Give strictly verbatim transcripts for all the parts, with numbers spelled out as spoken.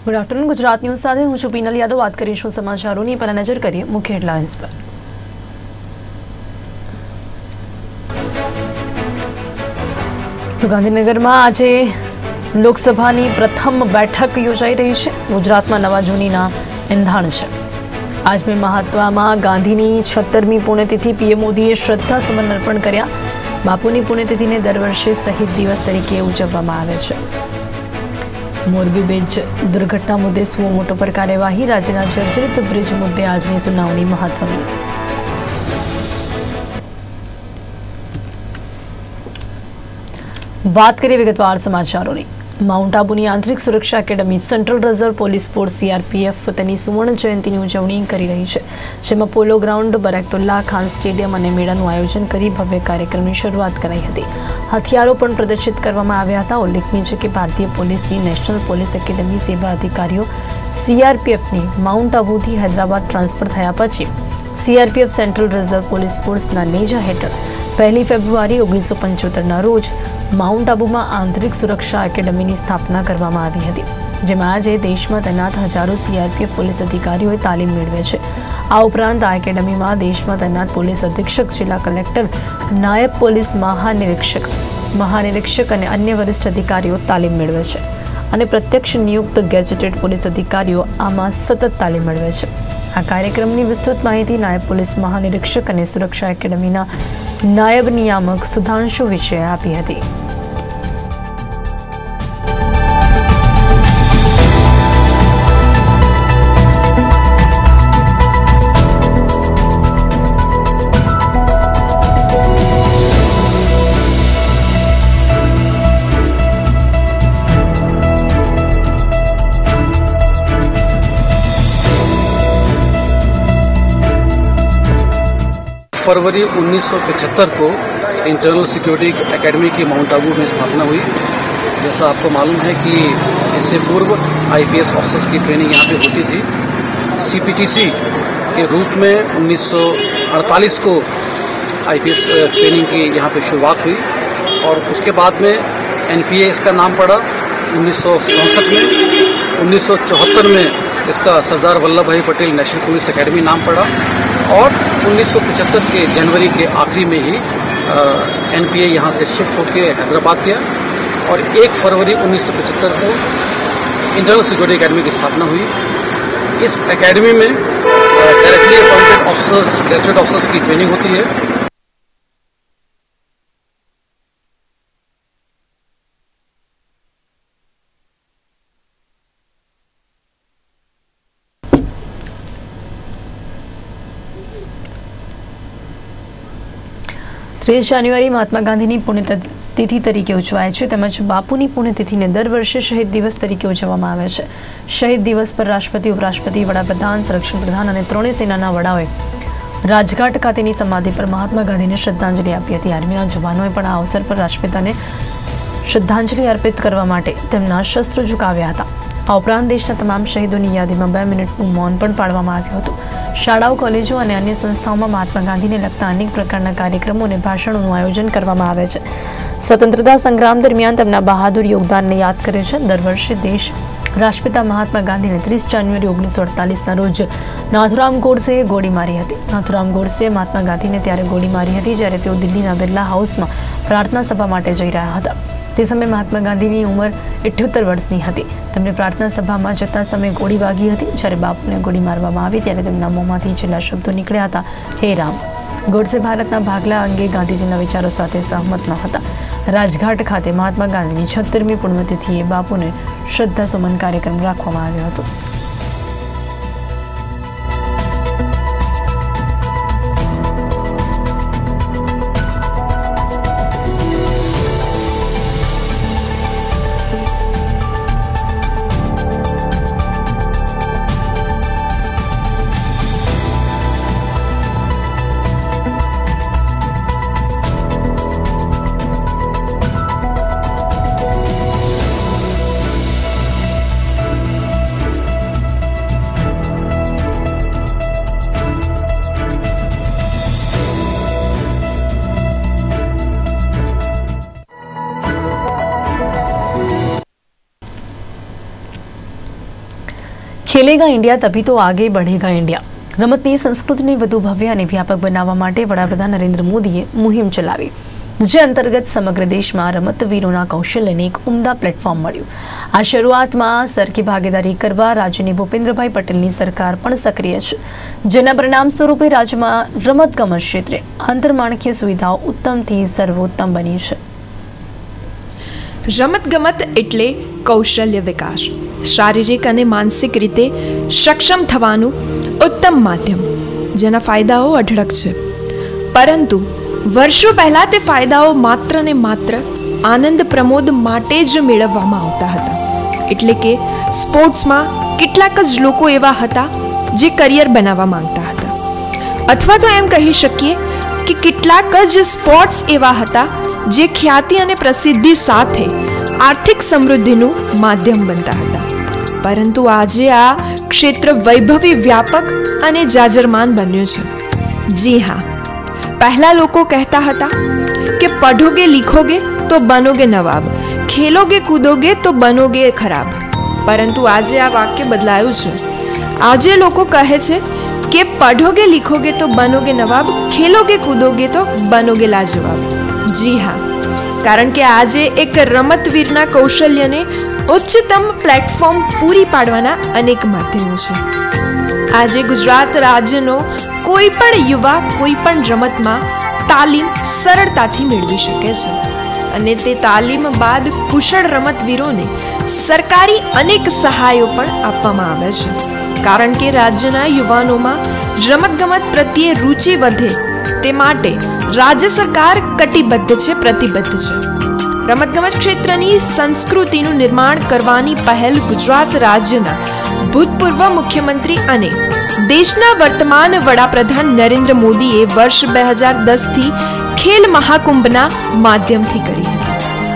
Good afternoon Gujarat news સાથે હું છું પીનલ યાદવ। વાત કરીશું સમાચારોની, પહેલા નજર કરીએ મુખ્ય હેડલાઇન્સ પર। તો ગાંધીનગરમાં આજે લોકસભાની પ્રથમ બેઠક યોજાઈ રહી છે। ગુજરાતમાં નવા જૂનીના એંધાણ છે। આજમે મહાત્મા ગાંધીની છત્તરમી પુણ્યતિથિ પીએમ મોદીએ શ્રદ્ધાસુમન અર્પણ કર્યા। બાપુની પુણ્યતિથિને દર વર્ષે શહીદ દિવસ તરીકે ઉજવવામાં આવે છે। મોરબી બ્રિજ દુર્ઘટના મુદ્દે સુઓ મોટો પર કાર્યવાહી। રાજ્યના જર્જરિત બ્રિજ મુદ્દે આજની સુનાવણી મહત્વની। વાત કરીએ વિગતવાર સમાચારોની। માઉન્ટ આબુની આંતરિક સુરક્ષા academy central reserve police force CRPF તેની સુવર્ણ જયંતિની ઉજવણી કરી રહી છે, જેમાં polo ground, Barkatullah Khan stadium અને મેળાનું આયોજન કરી ભવ્ય કાર્યક્રમની શરૂઆત કરાઈ હતી। હથિયારો પણ પ્રદર્શિત કરવામાં આવ્યા હતા। ઉલ્લેખનીય છે કે ભારતીય પોલીસની નેશનલ પોલીસ એકેડમી સેવા અધિકારીઓ સીઆરપીએફની માઉન્ટ આબુથી હૈદરાબાદ ટ્રાન્સફર થયા પછી સીઆરપીએફ સેન્ટ્રલ રિઝર્વ પોલીસ ફોર્સના નેજા હેઠળ પહેલી ફેબ્રુઆરી ઓગણીસો પંચોતેરના રોજ માઉન્ટ આબુમાં આંતરિક સુરક્ષા એકેડમીની સ્થાપના કરવામાં આવી હતી, જેમાં આજે દેશમાં તૈનાત હજારો સીઆરપીએફ પોલીસ અધિકારીઓએ તાલીમ મેળવે છે। આ ઉપરાંત આ એકેડમીમાં દેશમાં તૈનાત પોલીસ અધિક્ષક, જિલ્લા કલેક્ટર, નાયબ પોલીસ મહાનિરીક્ષક, મહાનિરીક્ષક અને અન્ય વરિષ્ઠ અધિકારીઓ તાલીમ મેળવે છે અને પ્રત્યક્ષ નિયુક્ત ગેજેટેડ પોલીસ અધિકારીઓ આમાં સતત તાલીમ મેળવે છે। આ કાર્યક્રમની વિસ્તૃત માહિતી નાયબ પોલીસ મહાનિરીક્ષક અને સુરક્ષા એકેડમીના નાયબ નિયામક સુધાંશુ વિષયે આપી હતી। फरवरी उन्नीस सौ पचहत्तर को इंटरनल सिक्योरिटी एकेडमी की माउंट आबू में स्थापना हुई। जैसा आपको मालूम है कि इससे पूर्व आईपीएस ऑफिसर्स की ट्रेनिंग यहाँ पे होती थी। सीपीटीसी के रूप में उन्नीस सौ अड़तालीस को आईपीएस ट्रेनिंग की यहाँ पे शुरुआत हुई और उसके बाद में एनपीए इसका नाम पड़ा उन्नीस सौ सड़सठ में। उन्नीस सौ चौहत्तर में इसका सरदार वल्लभ भाई पटेल नेशनल पुलिस एकेडमी नाम पड़ा और उन्नीस सौ पचहत्तर के जनवरी के आखिरी में ही एनपीए यहाँ से शिफ्ट होकर हैदराबाद गया और एक फरवरी उन्नीस सौ पचहत्तर को इंटरनल सिक्योरिटी एकेडमी की स्थापना हुई। इस एकेडमी में directly appointed officers, gazetted officers की ट्रेनिंग होती है। ત્રીસ જાન્યુઆરી મહાત્મા ગાંધીની પુણ્યતિથિ તરીકે ઉજવાય છે, તેમજ બાપુની પુણ્યતિથિને દર વર્ષે શહીદ દિવસ તરીકે ઉજવવામાં આવે છે। શહીદ દિવસ પર રાષ્ટ્રપતિ, ઉપરાષ્ટ્રપતિ, વડાપ્રધાન, સંરક્ષણ પ્રધાન અને ત્રણેય સેનાના વડાઓએ રાજઘાટ ખાતેની સમાધિ પર મહાત્મા ગાંધીને શ્રદ્ધાંજલિ આપી હતી। આર્મીના જવાનોએ પણ આ અવસર પર રાષ્ટ્રપિતાને શ્રદ્ધાંજલિ અર્પિત કરવા માટે તેમના શસ્ત્રો ઝુકાવ્યા હતા। આ ઉપરાંત દેશના તમામ શહીદોની યાદીમાં બે મિનિટનું મૌન પણ પાળવામાં આવ્યું હતું। શાળાઓ, કોલેજો અને અન્ય સંસ્થાઓમાં મહાત્મા ગાંધીને લગતા અનેક પ્રકારના કાર્યક્રમો અને ભાષણોનું આયોજન કરવામાં આવે છે। સ્વતંત્રતા સંગ્રામ દરમિયાન તેમના બહાદુર યોગદાનને યાદ કરે છે। દર વર્ષે દેશ રાષ્ટ્રપિતા મહાત્મા ગાંધીને ત્રીસ જાન્યુઆરી ઓગણીસો અડતાલીસના રોજ નાથુરામ ગોડસેએ ગોળી મારી હતી। નાથુરામ ગોડસે મહાત્મા ગાંધીને ત્યારે ગોળી મારી હતી જ્યારે તેઓ દિલ્હીના બિરલા હાઉસમાં પ્રાર્થના સભા માટે જઈ રહ્યા હતા। તે સમયે મહાત્મા ગાંધીની ઉંમર અઠ્યોતેર વર્ષની હતી। તેમને પ્રાર્થના સભામાં જતા સમયે ગોળી વાગી હતી। જ્યારે બાપુને ગોળી મારવામાં આવી ત્યારે તેમના મોંમાંથી છેલ્લા શબ્દો નીકળ્યા હતા, હે રામ। ગોડસે ભારતના ભાગલા અંગે ગાંધીજીના વિચારો સાથે સહમત ન હતા। રાજઘાટ ખાતે મહાત્મા ગાંધીની છત્તરમી પુણ્યતિથિએ બાપુને શ્રદ્ધાસુમન કાર્યક્રમ રાખવામાં આવ્યો હતો। ખેલેગા ઇન્ડિયા તभी તો આગે बढ़ेगा ઇન્ડિયા રમતની સંસ્કૃતિને વધુ ભવ્ય અને વ્યાપક બનાવવા માટે વડાપ્રધાન નરેન્દ્ર મોદીએ મુહિમ ચલાવી, જે અંતર્ગત સમગ્ર દેશમાં રમતવીરોના કૌશલ્યને એક ઉમદા પ્લેટફોર્મ મળ્યું. આ શરૂઆતમાં સરખી ભાગીદારી કરવા રાજ્યની ભૂપેન્દ્રભાઈ પટેલની સરકાર પણ સક્રિય છે, જેના પરિણામ સ્વરૂપે રાજ્યમાં રમતગમત ક્ષેત્રે આંતરમાળખીય સુવિધાઓ ઉત્તમથી સર્વોત્તમ બની છે. રમતગમત એટલે કૌશલ્ય વિકાસ, શારીરિક અને માનસિક રીતે સક્ષમ થવાનું ઉત્તમ માધ્યમ, જેના ફાયદાઓ અઢળક છે. પરંતુ વર્ષો પહેલા તે ફાયદાઓ માત્ર ને માત્ર આનંદ પ્રમોદ માટે જ મેળવવામાં આવતા હતા. એટલે કે સ્પોર્ટ્સમાં કેટલાક જ લોકો એવા હતા જે કરિયર બનાવવા માંગતા હતા, અથવા તો એમ કહી શકીએ કે કેટલાક જ સ્પોર્ટ્સ એવા હતા જે ખ્યાતિ અને પ્રસિદ્ધિ સાથે આર્થિક સમૃદ્ધિનું માધ્યમ બનતા હતા. પરંતુ આજે આ ક્ષેત્ર વૈભવી, વ્યાપક અને જાજરમાન બન્યું છે. જી હા, પહેલા લોકો કહેતા હતા કે પઢોગે લીખોગે તો બનોગે નવાબ, ખેલોગે કૂદોગે તો બનોગે ખરાબ. પરંતુ આજે આ વાક્ય બદલાયું છે. આજે લોકો કહે છે કે પઢોગે લીખોગે તો બનોગે નવાબ, ખેલોગે કૂદોગે તો બનોગે લાજવાબ. જી હા, કારણ કે આજે એક રમતવીરના કૌશલ્યને ઉચ્ચતમ પ્લેટફોર્મ પૂરી પાડવાના અનેક માધ્યમો છે. આજે ગુજરાત રાજ્યનો કોઈ પણ યુવા કોઈ પણ રમતમાં તાલીમ સરળતાથી મેળવી શકે છે, અને તે તાલીમ બાદ કુશળ રમતવીરોને સરકારી અનેક સહાયો પણ આપવામાં આવે છે. કારણ કે રાજ્યના યુવાનોમાં રમતગમત પ્રત્યે રુચિ વધે તે માટે રાજ્ય સરકાર કટિબદ્ધ છે, પ્રતિબદ્ધ છે. રમતગમત ક્ષેત્રની સંસ્કૃતિનું નિર્માણ કરવાની પહેલ ગુજરાત રાજ્યના ભૂતપૂર્વ મુખ્યમંત્રી અને દેશના વર્તમાન વડાપ્રધાન નરેન્દ્ર મોદીએ વર્ષ બે હજાર દસથી ખેલ મહાકુંભના માધ્યમથી કરી હતી.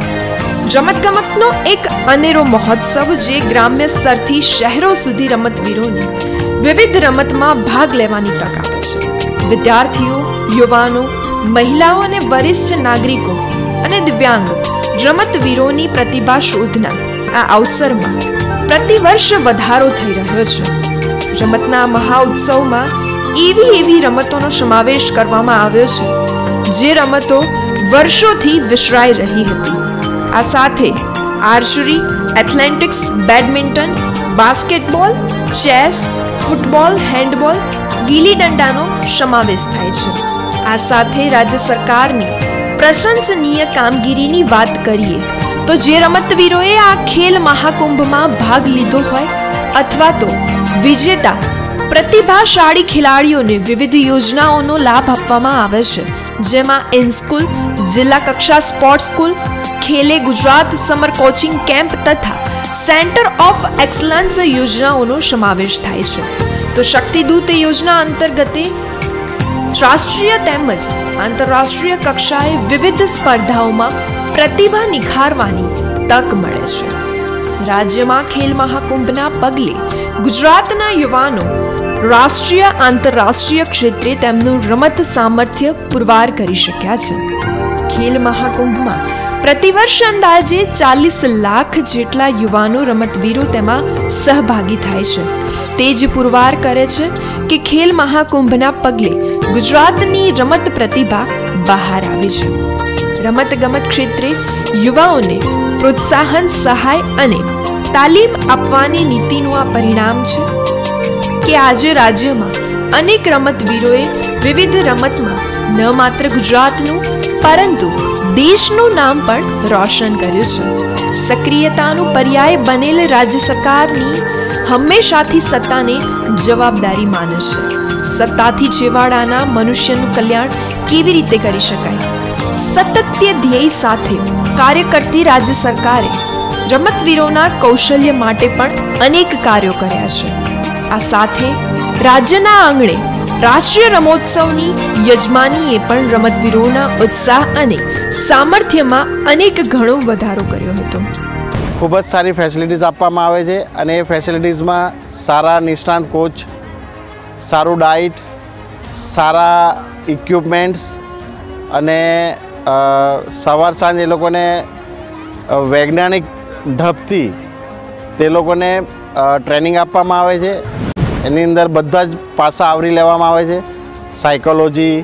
રમતગમતનો એક અનેરો મહોત્સવ જે ગ્રામ્ય સ્તરથી શહેરો સુધી રમતવીરોને વિવિધ રમતમાં ભાગ લેવાની તક આપે છે. વિદ્યાર્થીઓ, યુવાનો, મહિલાઓ અને વરિષ્ઠ નાગરિકો અને દિવ્યાંગ રમતવીરોની પ્રતિભા શોધના આ અવસરમાં પ્રતિવર્ષ વધારો થઈ રહ્યો છે. રમતના મહાઉત્સવમાં એવી એવી રમતોનો સમાવેશ કરવામાં આવ્યો છે જે રમતો વર્ષોથી વિસરાઈ રહી હતી. આ સાથે archery, athletics, badminton, basketball, chess, football, handball, ગીલી દંડાનો સમાવેશ થાય છે. આ સાથે રાજ્ય સરકારની પ્રશંસનીય કામગીરીની વાત કરીએ તો જે રમતવીરોએ આ ખેલ મહાકુંભમાં ભાગ લીધો હોય અથવા તો વિજેતા પ્રતિભાશાળી ખેલાડીઓને વિવિધ યોજનાઓનો લાભ આપવામાં આવે છે, જેમાં ઇન સ્કૂલ, જિલ્લા કક્ષા sports school, Khele Gujarat summer coaching camp તથા સેન્ટર ઓફ એક્સલન્સ યોજનાઓનો સમાવેશ થાય છે. તો શક્તિદૂત યોજના અંતર્ગતે રાષ્ટ્રીય તેમજ આંતરરાષ્ટ્રીય કક્ષાએ વિવિધ સ્પર્ધાઓમાં પ્રતિભા નિખારવાની તક મળે છે. રાજ્યમાં ખેલ મહાકુંભના પગલે ગુજરાતના યુવાનો રાષ્ટ્રીય, આંતરરાષ્ટ્રીય ક્ષેત્રે તેમનું રમત સામર્થ્ય પુરવાર કરી શક્યા છે. ખેલ મહાકુંભમાં પ્રતિવર્ષ અંદાજે ચાલીસ લાખ જેટલા યુવાનો રમતવીરો તેમાં સહભાગી થાય છે. તે જ પુરવાર કરે છે કે ખેલ મહાકુંભના પગલે ગુજરાતની રમત પ્રતિભા બહાર આવી છે. રમત ગમત ક્ષેત્રે યુવાઓને પ્રોત્સાહન, સહાય અને તાલીમ આપવાની નીતિનું આ પરિણામ છે કે આજે રાજ્યમાં અનેક રમતવીરોએ વિવિધ રમતમાં ન માત્ર ગુજરાતનું પરંતુ દેશનું નામ પણ રોશન કર્યું છે. સક્રિયતાનું પર્યાય બનેલ રાજ્ય સરકારની હંમેશાથી સત્તાને જવાબદારી માને છે. સત્તાથી છેવાડાના મનુષ્યનું કલ્યાણ કેવી રીતે કરી શકાય, સતત ધ્યેય સાથે કાર્ય કરતી રાજ્ય સરકારે રમતવીરોના કૌશલ્ય માટે પણ અનેક કાર્યો કર્યા છે. આ સાથે રાજ્યના આંગણે રાષ્ટ્રીય રમોત્સવની યજમાનીએ પણ રમતવીરોના ઉત્સાહ અને સામર્થ્યમાં અનેક ઘણો વધારો કર્યો હતો. ખૂબ જ સારી ફેસિલિટીઝ આપવામાં આવે છે અને એ ફેસિલિટીઝમાં સારા નિષ્ણાંત કોચ, સારું ડાયટ, સારા ઇક્વિપમેન્ટ્સ અને સવાર સાંજ એ લોકોને વૈજ્ઞાનિક ઢબથી તે લોકોને ટ્રેનિંગ આપવામાં આવે છે. એની અંદર બધા જ પાસા આવરી લેવામાં આવે છે. સાયકોલોજી,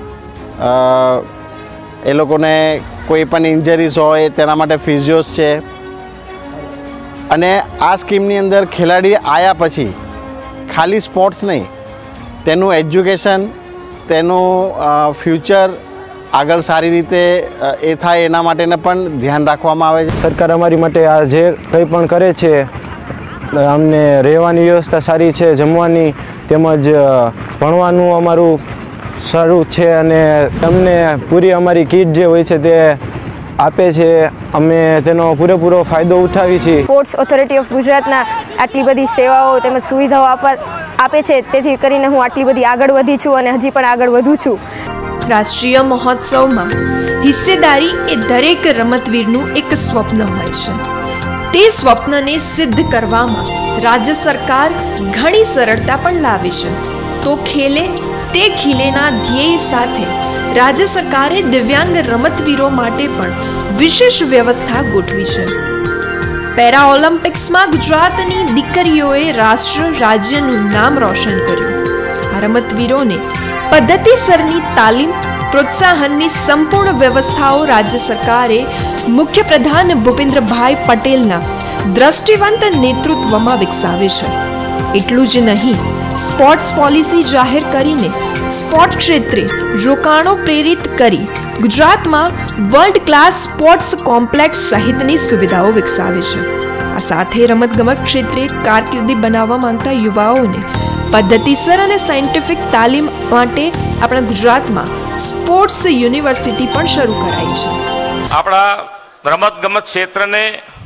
એ લોકોને કોઈ પણ ઇન્જરીઝ હોય તેના માટે ફિઝિયોસ છે. અને આ સ્કીમની અંદર ખેલાડી આવ્યા પછી ખાલી સ્પોર્ટ્સ નહીં, તેનું એજ્યુકેશન, તેનું ફ્યુચર આગળ સારી રીતે એ થાય એના માટેને પણ ધ્યાન રાખવામાં આવે છે. સરકાર અમારી માટે આ જે કંઈ પણ કરે છે, અમને રહેવાની વ્યવસ્થા સારી છે, જમવાની તેમજ ભણવાનું અમારું સારું છે અને અમને પૂરી અમારી કીટ જે હોય છે તે આપે છે. અમે તેનો પૂરેપૂરો ફાયદો ઉઠાવી છીએ. સ્પોર્ટ્સ ઓથોરિટી ઓફ ગુજરાતના આટલી બધી સેવાઓ તેમજ સુવિધાઓ આપવા આપે છે, તેથી કરીને હું આટલી બધી આગળ વધી છું અને હજી પણ આગળ વધું છું. રાષ્ટ્રીય મહોત્સવમાં હિસ્સેદારી એ દરેક રમતવીરનું એક સ્વપ્ન હોય છે. તે સ્વપ્નને સિદ્ધ કરવામાં રાજ્ય સરકાર ઘણી સરળતા પણ લાવી છે. તો ખેલે તે ખીલેના ધ્યેય સાથે રાજ્ય સરકારે દિવ્યાંગ રમતવીરો માટે પણ વિશેષ વ્યવસ્થા ગોઠવી છે. પેરા ઓલિમ્પિક્સમાં ગુજરાતની દીકરીઓએ રાષ્ટ્ર રાજ્યનું નામ રોશન કર્યું. આ રમતવીરોને પદ્ધતિસરની તાલીમ, પ્રોત્સાહનની સંપૂર્ણ વ્યવસ્થાઓ રાજ્ય સરકારે મુખ્યપ્રધાન ભૂપેન્દ્રભાઈ પટેલના દ્રષ્ટિવંત નેતૃત્વમાં વિકસાવી છે. એટલું જ નહીં, સ્પોર્ટ્સ પોલિસી જાહેર કરીને સ્પોર્ટ ક્ષેત્રે રોકાણો પ્રેરિત કરી ગુજરાતમાં વર્લ્ડ ક્લાસ સ્પોર્ટ્સ કોમ્પ્લેક્સ સહિતની સુવિધાઓ વિકસાવી છે. આ સાથે રમતગમત ક્ષેત્રે કારકિર્દી બનાવવા માંગતા યુવાઓને પદ્ધતિસર અને સાયન્ટિફિક તાલીમ માટે આપણા ગુજરાતમાં સ્પોર્ટ્સ યુનિવર્સિટી પણ શરૂ કરાઈ છે. આપણા રમતગમત ક્ષેત્રને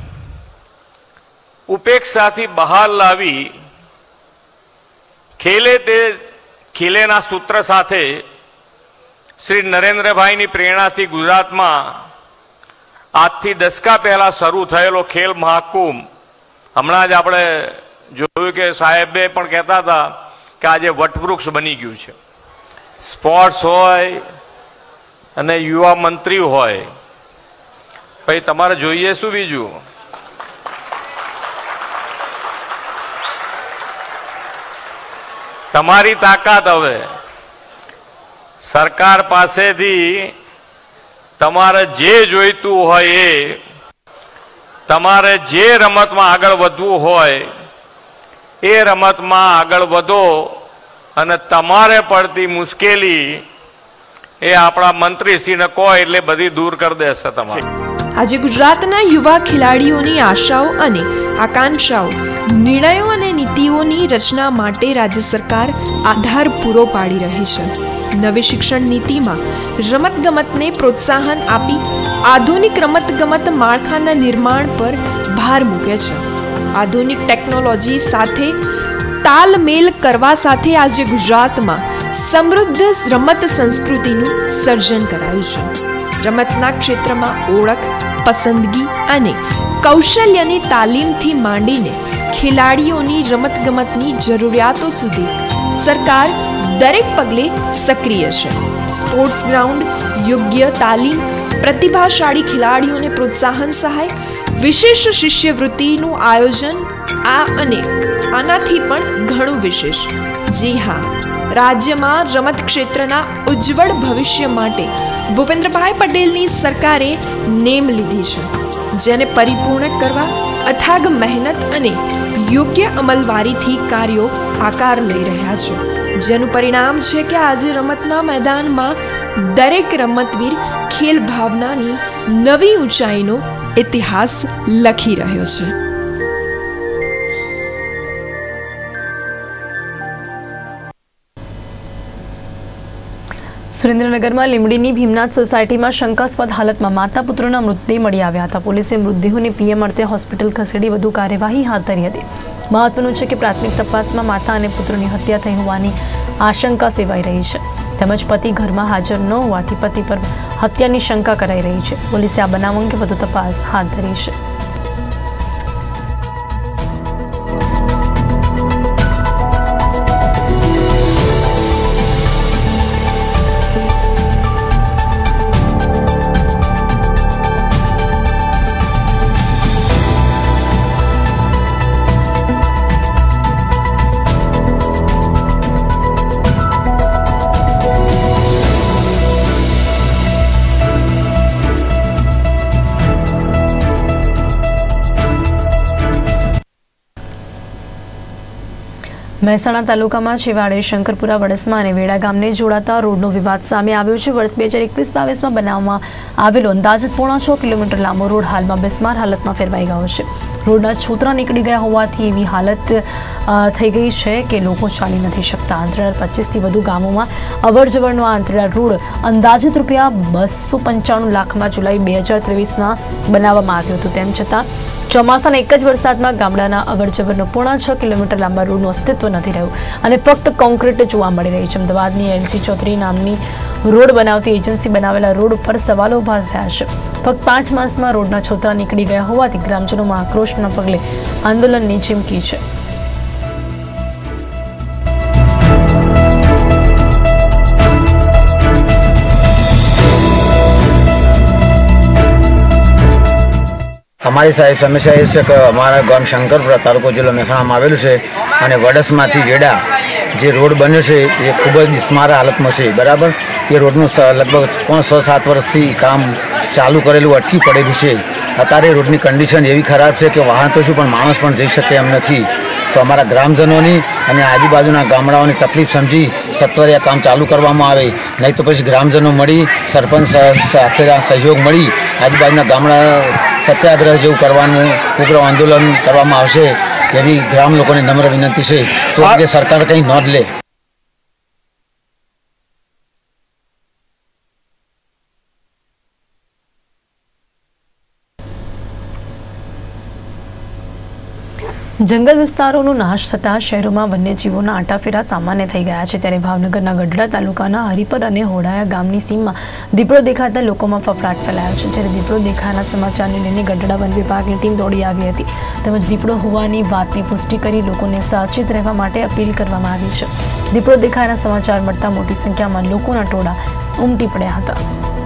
ઉપેક્ષાથી બહાર લાવી ખેલે તે ખીલેના સૂત્ર સાથે શ્રી નરેન્દ્રભાઈની પ્રેરણાથી ગુજરાતમાં આજથી દશકા પહેલા શરૂ થયેલો ખેલ મહાકુંભ, હમણાં જ આપણે જોયું કે સાહેબે પણ કહેતા હતા કે આજે વટવૃક્ષ બની ગયું છે. સ્પોર્ટ્સ હોય અને યુવા મંત્રી હોય, ભાઈ તમારે જોઈએ શું બીજું? તમારી તાકાત હવે સરકાર પાસેથી તમારે જે જોઈતું હોય એ, તમારે જે રમતમાં આગળ વધવું હોય એ રમતમાં આગળ વધો અને તમારે પડતી મુશ્કેલી એ આપણા મંત્રીશ્રીને કહો એટલે બધી દૂર કરી દેશે તમારે. આજે ગુજરાતના યુવા ખેલાડીઓની આશાઓ અને આકાંક્ષાઓ, નિર્ણયો અને નીતિઓની રચના માટે રાજ્ય સરકાર આધાર પૂરો પાડી રહી છે. નવી શિક્ષણ નીતિમાં રમતગમતને પ્રોત્સાહન આપી આધુનિક રમતગમત માળખાના નિર્માણ પર ભાર મૂકે છે. આધુનિક ટેકનોલોજી સાથે તાલમેલ કરવા સાથે આજે ગુજરાતમાં સમૃદ્ધ રમત સંસ્કૃતિનું સર્જન કરાયું છે. રમતના ક્ષેત્રમાં ઓળખ, પસંદગી અને કૌશલ્યની તાલીમથી માંડીને ખેલાડીઓની રમતગમતની જરૂરિયાતો સુધી સરકાર દરેક પગલે સક્રિય છે. સ્પોર્ટ્સ ગ્રાઉન્ડ, યોગ્ય તાલીમ, પ્રતિભાશાળી ખેલાડીઓને પ્રોત્સાહન સહાય, વિશેષ શિષ્યવૃત્તિનું આયોજન, આ અને આનાથી પણ ઘણું વિશેષ. જી હા, રાજ્યમાં રમત ક્ષેત્રના ઉજ્જવળ ભવિષ્ય માટે ભૂપેન્દ્રભાઈ પટેલની સરકારે નેમ લીધી છે, જેને પરિપૂર્ણ કરવા અથાગ મહેનત અને યોગ્ય અમલવારીથી કાર્યો આકાર લઈ રહ્યા છે, જેનું પરિણામ છે કે આજે રમતના મેદાનમાં દરેક રમતવીર ખેલ ભાવનાની નવી ઊંચાઈનો ઇતિહાસ લખી રહ્યો છે. સુરેન્દ્રનગરમાં લીંબડીની ભીમનાથ સોસાયટીમાં શંકાસ્પદ હાલતમાં માતા પુત્રના મૃતદેહ મળી આવ્યા હતા. પોલીસે મૃતદેહોને પીએમ અર્થે હોસ્પિટલ ખસેડી વધુ કાર્યવાહી હાથ ધરી હતી. મહત્વનું છે કે પ્રાથમિક તપાસમાં માતા અને પુત્રની હત્યા થઈ હોવાની આશંકા સેવાઈ રહી છે, તેમજ પતિ ઘરમાં હાજર ન હોવાથી પતિ પર હત્યાની શંકા કરાઈ રહી છે. પોલીસે આ બનાવ અંગે વધુ તપાસ હાથ ધરી છે. મહેસાણા તાલુકામાં છેવાડે શંકરપુરા વડસમા અને વેડા ગામને જોડાતા રોડનો વિવાદ સામે આવ્યો છે. વર્ષ બે હજાર એકવીસ બાવીસમાં બનાવવામાં આવેલો અંદાજિત પોણા છ કિલોમીટર લાંબો રોડ હાલમાં બિસ્માર હાલતમાં ફેરવાઈ ગયો છે. રોડના છોતરા નીકળી ગયા હોવાથી એવી હાલત થઈ ગઈ છે કે લોકો ચાલી નથી શકતા. આંતરિયાળ પચીસથી વધુ ગામોમાં અવર જવરનો આ આંતરિયાળ રોડ અંદાજિત રૂપિયા બસો પંચાણું લાખમાં જુલાઈ બે હજાર ત્રેવીસમાં બનાવવામાં આવ્યો હતો. તેમ છતાં ચોમાસાના એક જ વરસાદમાં ગામડાના અવર જવરનો પોણા છ કિલોમીટર લાંબા રોડનું અસ્તિત્વ નથી રહ્યું અને ફક્ત કોન્ક્રીટ જોવા મળી રહી છે. અમદાવાદની એલસી ચૌધરી નામની રોડ બનાવતી એજન્સી બનાવેલા રોડ ઉપર સવાલો ઉભા થયા છે. ફક્ત પાંચ માસમાં રોડના છોતરા નીકળી ગયા હોવાથી ગ્રામજનોમાં આક્રોશના પગલે આંદોલનની ચીમકી છે. हमारी साहिब समस्या ये है कि हमारा गाम शंकरपुरा तालुको जिला મહેસાણામાં આવેલું છે અને વડસમાંથી વેડા જે રોડ બન્યો છે એ ખૂબ જ બિસ્માર હાલતમાં છે. બરાબર, એ રોડનું લગભગ પાંચ છ સાત વર્ષથી કામ ચાલુ કરેલું અટકી પડેલું છે. અત્યારે રોડની કન્ડિશન એવી ખરાબ છે કે વાહન તો શું પણ માણસ પણ જઈ શકે એમ નથી. તો અમારા ગ્રામજનોની અને આજુબાજુના ગામડાઓની તકલીફ સમજી સત્વરે આ કામ ચાલુ કરવામાં આવે, નહીં તો પછી ગ્રામજનો મળી સરપંચ સાથે સહયોગ મળી આજુબાજુના ગામડા સત્યાગ્રહ જેવું કરવાનું ઉગ્ર આંદોલન કરવામાં આવશે એવી ગ્રામ લોકોને નમ્ર વિનંતી છે. તો કે સરકાર કંઈ નોંધ લે. જંગલ વિસ્તારોનો નાશ થતાં શહેરોમાં વન્યજીવોના આંટાફેરા સામાન્ય થઈ ગયા છે. ત્યારે ભાવનગરના ગઢડા તાલુકાના હરિપર અને હોડાયા ગામની સીમમાં દીપડો દેખાતા લોકોમાં ફફડાટ ફેલાયો છે. જ્યારે દીપડો દેખાયાના સમાચારને લઈને ગઢડા વન વિભાગની ટીમ દોડી આવી હતી તેમજ દીપડો હોવાની વાતની પુષ્ટિ કરી લોકોને સાવચેત રહેવા માટે અપીલ કરવામાં આવી છે. દીપડો દેખાયાના સમાચાર મળતા મોટી સંખ્યામાં લોકોના ટોળા ઉમટી પડ્યા હતા.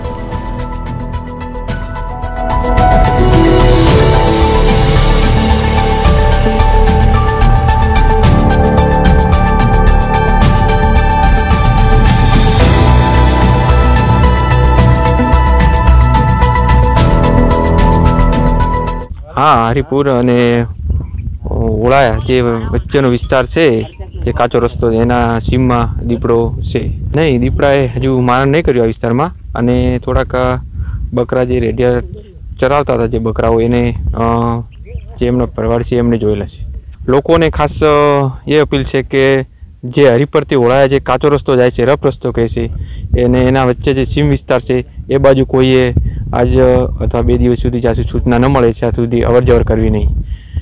હા, હરિપુર અને ઓળાયા જે વચ્ચેનો વિસ્તાર છે જે કાચો રસ્તો એના સીમમાં દીપડો છે. નહીં, દીપડાએ હજુ મારણ નહીં કર્યું આ વિસ્તારમાં અને થોડાક બકરા જે રેડિયા ચરાવતા હતા જે બકરાઓ એને જે એમનો પરિવાર છે એમને જોયેલા છે. લોકોને ખાસ એ અપીલ છે કે જે હરિપરથી ઓળાયા જે કાચો રસ્તો જાય છે, રફ રસ્તો કહે છે, એને એના વચ્ચે જે સીમ વિસ્તાર છે એ બાજુ કોઈએ આજ અથવા બે દિવસ સુધી જ્યાં સુધી સૂચના ન મળે ત્યાં સુધી અવર જવર કરવી નહીં.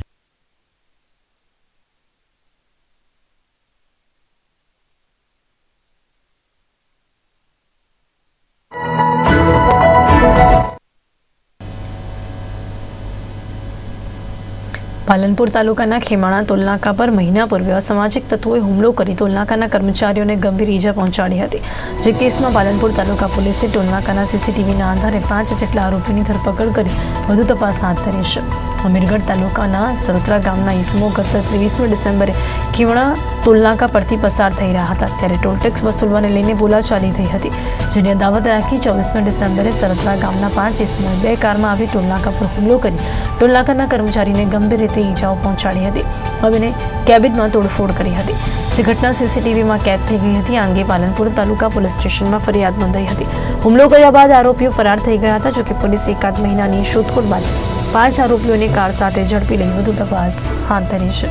પાલનપુર તાલુકાના ખેમાણા ટોલનાકા પર મહિના પૂર્વે અસામાજિક તત્વોએ હુમલો કરી ટોલનાકાના કર્મચારીઓને ગંભીર ઈજા પહોંચાડી હતી. જે કેસમાં પાલનપુર તાલુકા પોલીસે ટોલનાકાના સીસીટીવીના આધારે પાંચ જેટલા આરોપીની ધરપકડ કરી વધુ તપાસ હાથ ધરી છે. અમીરગઢ તાલુકાના સરોત્રા ગામના ઈસમો ગત ત્રેવીસમી ડિસેમ્બરે ખેમાણા ટોલનાકા પરથી પસાર થઈ રહ્યા હતા ત્યારે ટોલટેક્સ વસૂલવાને લઈને બોલાચાલી થઈ હતી, જેની અદાવત રાખી ચોવીસમી ડિસેમ્બરે સરોત્રા ગામના પાંચ ઈસમોએ બે કારમાં આવી ટોલનાકા પર હુમલો કરી ટોલનાકાના કર્મચારીને ગંભીર રીતે ઈજાઓ પહોંચાડી હતી. હવેને કેબિનમાં તોડફોડ કરી હતી જે ઘટના સીસીટીવીમાં કેદ થઈ ગઈ હતી. આ અંગે પાલનપુર તાલુકા પોલીસ સ્ટેશનમાં ફરિયાદ નોંધાઈ હતી. હુમલો કર્યા બાદ આરોપીઓ ફરાર થઈ ગયા હતા. જોકે પોલીસે એકાદ મહિનાની શોધખોળ બાદ પાંચ આરોપીઓને કાર સાથે ઝડપી લઈ વધુ તપાસ હાથ ધરી છે.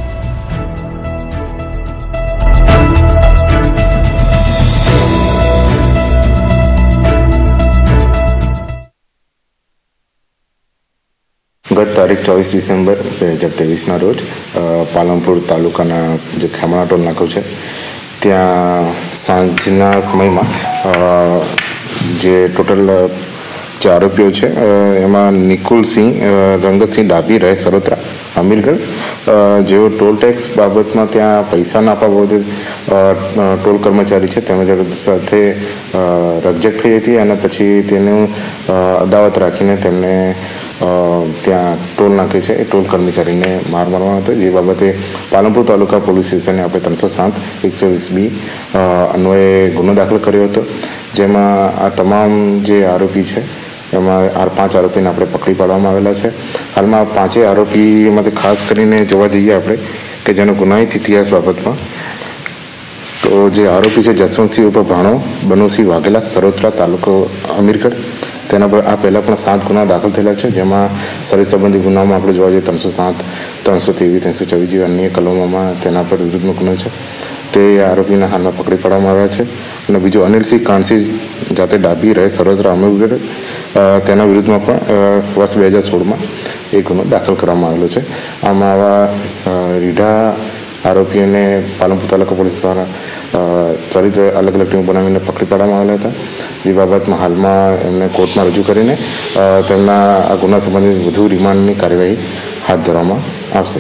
ગત તારીખ ચોવીસ ડિસેમ્બર બે હજાર ત્રેવીસના રોજ પાલનપુર તાલુકાના જે ખેમાણા ટોલ નાકું છે ત્યાં સાંજના સમયમાં જે ટોટલ જે આરોપીઓ છે એમાં નિકુલસિંહ રંગતસિંહ ડાભી રહે સરોત્રા અમીરગઢ, જેઓ ટોલ ટેક્સ બાબતમાં ત્યાં પૈસા ના આપવા બાબતે ટોલ કર્મચારી છે તેમજ સાથે રકઝક થઈ હતી અને પછી તેનું અદાવત રાખીને તેમને ત્યાં ટોલ નાખે છે એ ટોલ કર્મચારીને માર મારવાનો હતો. જે બાબતે પાલનપુર તાલુકા પોલીસ સ્ટેશને આપણે ત્રણસો સાત એકસો વીસ બી અન્વયે ગુનો દાખલ કર્યો હતો, જેમાં આ તમામ જે આરોપી છે એમાં આ પાંચ આરોપીને આપણે પકડી પાડવામાં આવેલા છે. હાલમાં પાંચેય આરોપીમાંથી ખાસ કરીને જોવા જઈએ આપણે કે જેનો ગુનાહિત ઇતિહાસ બાબતમાં તો જે આરોપી છે જસવંતસિંહ ઉપર ભાણો બનોસિંહ વાઘેલા, સરોત્રા, તાલુકો અમીરગઢ, તેના પર આ પહેલાં પણ સાત ગુના દાખલ થયેલા છે, જેમાં શરીર સંબંધી ગુનામાં આપણે જોવા જઈએ ત્રણસો સાત ત્રણસો ત્રેવીસ ત્રણસો ચોવીસ જેવી અન્ય કલમોમાં તેના પર વિરુદ્ધનો ગુનો છે. તે આરોપીના હાલમાં પકડી પાડવામાં આવ્યા છે. અને બીજો અનિલસિંહ કાનસિંહ જાતે ડાબી રહે સરોત્રા અમીરગઢ, તેના વિરુદ્ધમાં પણ વર્ષ બે હજાર સોળમાં એ ગુનો દાખલ કરવામાં આવેલો છે. આમાં આવા રીઢા આરોપીઓને પાલનપુર તાલુકા પોલીસ દ્વારા ત્વરિત અલગ અલગ ટીમ બનાવીને પકડી પાડવામાં આવેલા હતા, જે બાબતમાં હાલમાં એમને કોર્ટમાં રજૂ કરીને તેમના આ ગુના સંબંધિત વધુ રિમાન્ડની કાર્યવાહી હાથ ધરવામાં આવશે.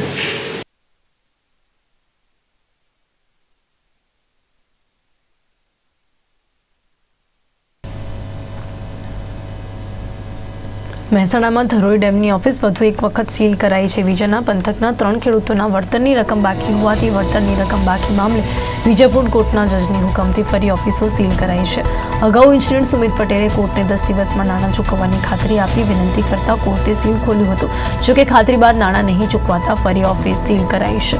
મહેસાણામાં ધરોઈ ડેમની ઓફિસ વધુ એક વખત સીલ કરાઈ છે. વિજયના પંથકના ત્રણ ખેડૂતોના વળતરની રકમ બાકી હોવાથી વળતરની રકમ બાકી મામલે વિજયપુર કોર્ટના જજની હુકમથી ફરી ઓફિસો સીલ કરાઈ છે. અગાઉ ઇન્જિનિયર સુમિત પટેલે કોર્ટને દસ દિવસમાં નાણાં ચૂકવવાની ખાતરી આપી વિનંતી કરતા કોર્ટે સીલ ખોલ્યું હતું. જોકે ખાતરી બાદ નાણાં નહીં ચૂકવાતા ફરી ઓફિસ સીલ કરાઈ છે.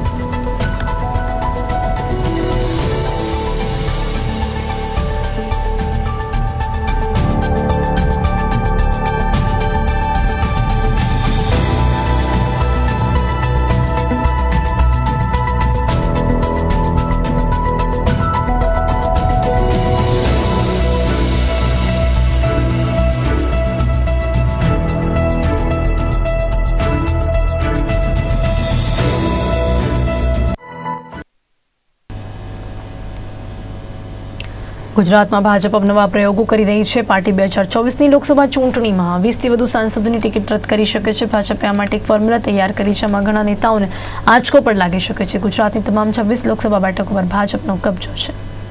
ગુજરાતમાં ભાજપ નવા પ્રયોગો કરી રહી છે. પાર્ટી બે હજાર ચોવીસની લોકસભા ચૂંટણીમાં વીસથી વધુ સાંસદોની ટિકિટ રદ કરી શકે છે. ભાજપે આ માટે એક ફોર્મ્યુલા તૈયાર કરી છે. આમાં ઘણા નેતાઓને આંચકો પણ લાગી શકે છે. ગુજરાતની તમામ છવ્વીસ લોકસભા બેઠકો પર ભાજપનો કબજો છે.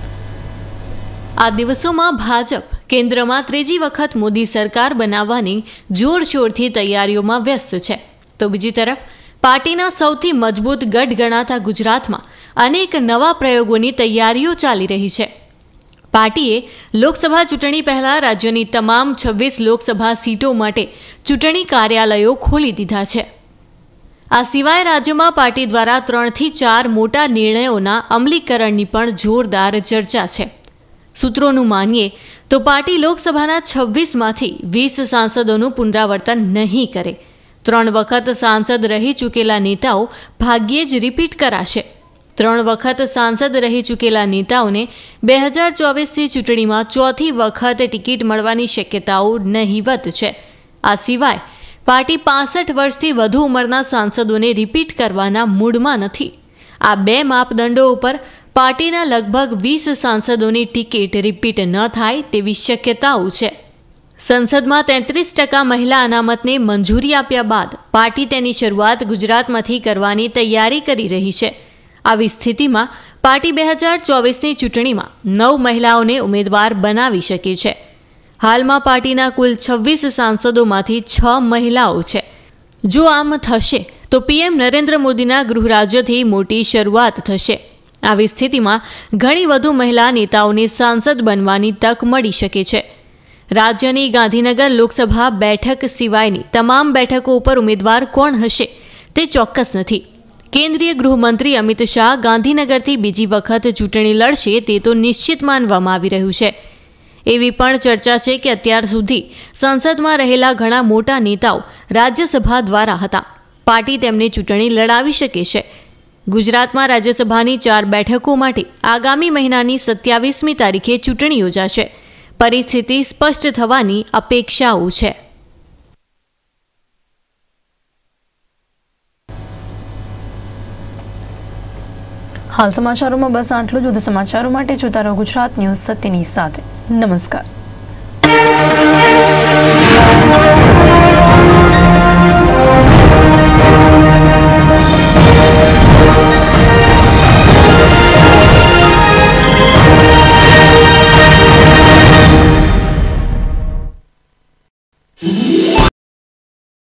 આ દિવસોમાં ભાજપ કેન્દ્રમાં ત્રીજી વખત મોદી સરકાર બનાવવાની જોરશોરથી તૈયારીઓમાં વ્યસ્ત છે. તો બીજી તરફ પાર્ટીના સૌથી મજબૂત ગઢ ગણાતા ગુજરાતમાં અનેક નવા પ્રયોગોની તૈયારીઓ ચાલી રહી છે. પાર્ટીએ લોકસભા ચૂંટણી પહેલા રાજ્યની તમામ છવ્વીસ લોકસભા સીટો માટે ચૂંટણી કાર્યાલયો ખોલી દીધા છે. આ સિવાય રાજ્યમાં પાર્ટી દ્વારા ત્રણથી ચાર મોટા નિર્ણયોના અમલીકરણની પણ જોરદાર ચર્ચા છે. સૂત્રોનું માનીએ તો પાર્ટી લોકસભાના છવ્વીસમાંથી વીસ સાંસદોનું પુનરાવર્તન નહીં કરે. ત્રણ વખત સાંસદ રહી ચૂકેલા નેતાઓ ભાગ્યે જ રિપીટ કરાશે. ત્રણ વખત સાંસદ રહી ચૂકેલા નેતાઓને બે હજાર ચોવીસની ચૂંટણીમાં ચોથી વખત ટિકિટ મળવાની શક્યતાઓ નહીવત છે. આ સિવાય પાર્ટી પાસઠ વર્ષથી વધુ ઉંમરના સાંસદોને રિપીટ કરવાના મૂડમાં નથી. આ બે માપદંડો ઉપર પાર્ટીના લગભગ વીસ સાંસદોની ટિકિટ રિપીટ ન થાય તેવી શક્યતાઓ છે. સંસદમાં તેત્રીસ ટકા મહિલા અનામતને મંજૂરી આપ્યા બાદ પાર્ટી તેની શરૂઆત ગુજરાતમાંથી કરવાની તૈયારી કરી રહી છે. આવી સ્થિતિમાં પાર્ટી બે હજાર ચોવીસની ચૂંટણીમાં નવ મહિલાઓને ઉમેદવાર બનાવી શકે છે. હાલમાં પાર્ટીના કુલ છવ્વીસ સાંસદોમાંથી છ મહિલાઓ છે. જો આમ થશે તો પીએમ નરેન્દ્ર મોદીના ગૃહરાજ્યથી મોટી શરૂઆત થશે. આવી સ્થિતિમાં ઘણી વધુ મહિલા નેતાઓને સાંસદ બનવાની તક મળી શકે છે. રાજ્યની ગાંધીનગર લોકસભા બેઠક સિવાયની તમામ બેઠકો ઉપર ઉમેદવાર કોણ હશે તે ચોક્કસ નથી. કેન્દ્રીય ગૃહમંત્રી અમિત શાહ ગાંધીનગરથી બીજી વખત ચૂંટણી લડશે તે તો નિશ્ચિત માનવામાં આવી રહ્યું છે. એવી પણ ચર્ચા છે કે અત્યાર સુધી સંસદમાં રહેલા ઘણા મોટા નેતાઓ રાજ્યસભા દ્વારા હતા. પાર્ટી તેમને ચૂંટણી લડાવી શકે છે. ગુજરાતમાં રાજ્યસભાની ચાર બેઠકો માટે આગામી મહિનાની સત્યાવીસમી તારીખે ચૂંટણી યોજાશે. પરિસ્થિતિ સ્પષ્ટ થવાની અપેક્ષાઓ છે. હાલ સમાચારોમાં બસ આટલું જ. વધુ સમાચારો માટે જોતા રહો ગુજરાત ન્યૂઝ સત્યની સાથે. નમસ્કાર.